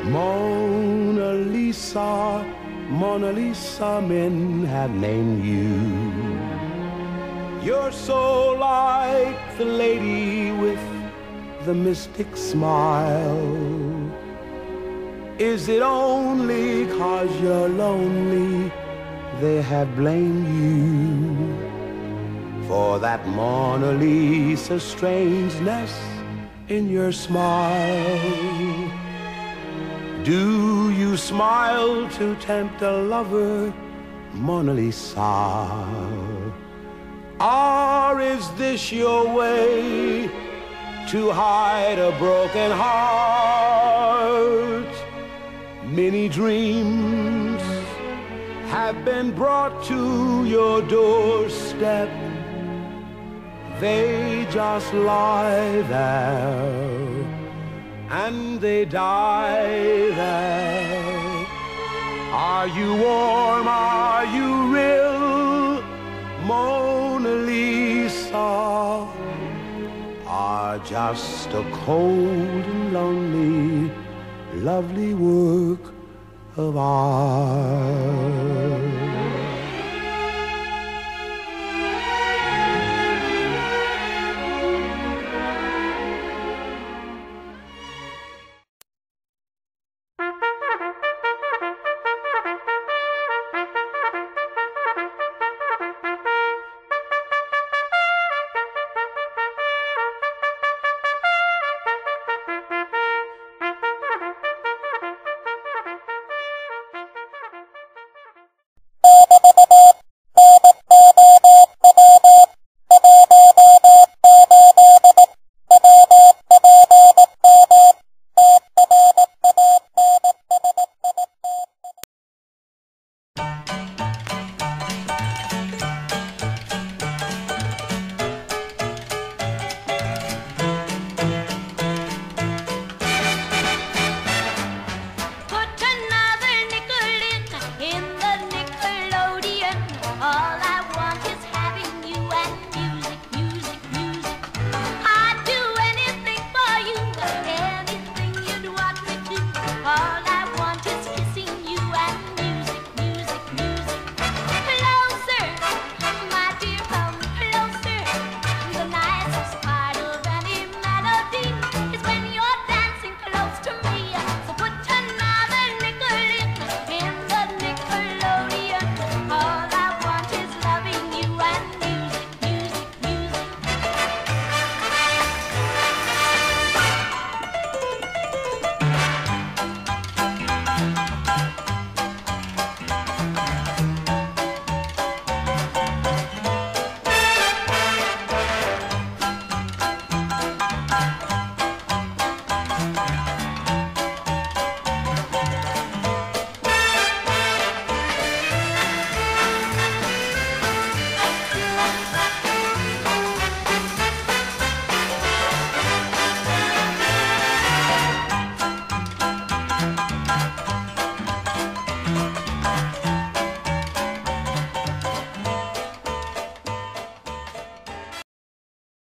Mona Lisa, Mona Lisa, men have named you. You're so like the lady with the mystic smile. Is it only 'cause you're lonely they have blamed you for that Mona Lisa strangeness in your smile? Do you smile to tempt a lover, Mona Lisa? Or is this your way to hide a broken heart? Many dreams have been brought to your doorstep. They just lie there and they die there. Are you warm? Are you real, Mona Lisa? Or just a cold and lonely, lovely work of art?